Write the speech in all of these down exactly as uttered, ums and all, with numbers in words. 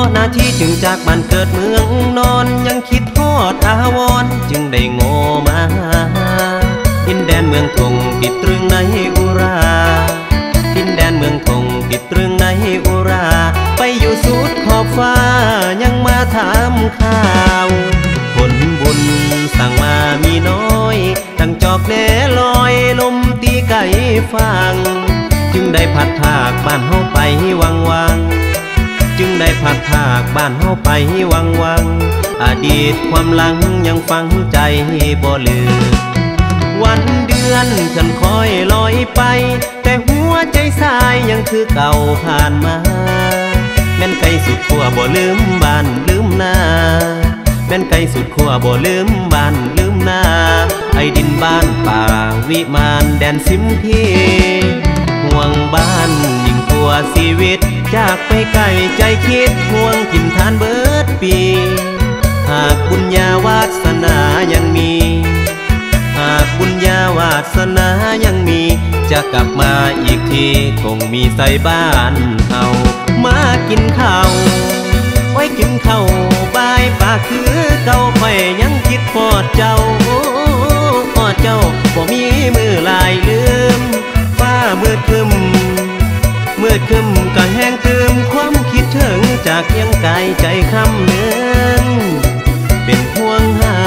ราะหน้าที่จึงจากบ้านเกิดเมืองนอนยังคิดทอดอาวรจึงได้โง่มาดินแดนเมืองทงติดตรึงในอุราดินแดนเมืองทงติดตรึงในอุราไปอยู่สุดขอบฟ้ายังมาถามข่าวผลบุญสั่งมามีน้อยตั้งจอกแหนลอยลมตีไก่ฟังจึงได้พัดภาคบ้านเฮาไปวังวังจึงได้พัดภาคบ้านเฮาไปวังวังอดีตความหลังยังฝังใจบ่ลืมวันเดือนฉันคอยลอยไปแต่หัวใจสายยังคือเก่าผ่านมาแม่นไกลสุดขั้วบ่ลืมบ้านลืมนาแม่นไกลสุดขั้วบ่ลืมบ้านลืมนาไอ้ดินบ้านป่าวิมานแดนสิมพีห่วงบ้านยิ่งกว่าชีวิตจากไปไกลใจคิดห่วงกินทานเบิดปีหากบุญญาวาสนายังมีหากบุญญาวาสนายังมีจะกลับมาอีกทีคงมีใส่บ้านเฮามากินข้าวไว้กินข้าวบายปากคือเก่าค่อยยังคิดพอดเจ้าพอดเจ้าบ่มีมือลายลืมฟ้ามืดครึมมืดครึมก็แห้งตืมความคิดถึงจากยังกายใจคำเนืองเป็นห่วงหา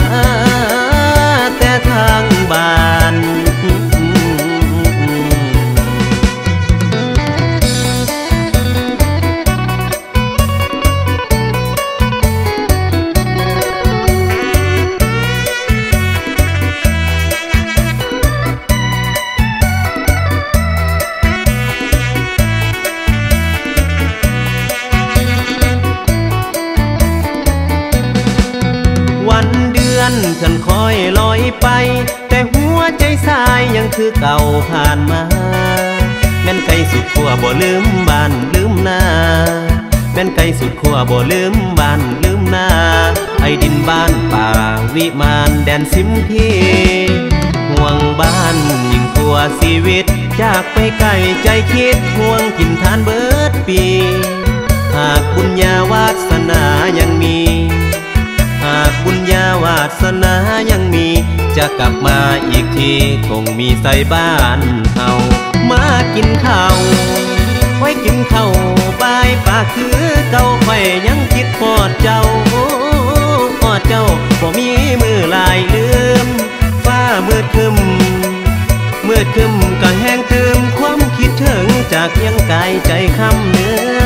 แต่ทางบ้านฉันคอยลอยไปแต่หัวใจสายยังคือเก่าผ่านมาแม่นไกลสุดขั้วบ่ลืมบ้านลืมนาแม่นไกลสุดขั้วบ่ลืมบ้านลืมนาไอ้ดินบ้านป่าวิมานแดนสิมพีห่วงบ้านยิ่งกว่าชีวิตจากไปไกลใจคิดห่วงกินทานเบิดปีหากบุญญาวาสนายังมีหากบุญญาวาสนายังมีจะกลับมาอีกทีคงมีใส่บ้านเฮามากินข้าวไว้กินข้าวบายปากคือเก่าค่อยยังคิดพอดเจ้าพอดเจ้าบ่มีมือลายลืมฟ้ามืดครึมมืดครึมก็แห้งตืมความคิดถึงจากยังกายใจคำเนื้อ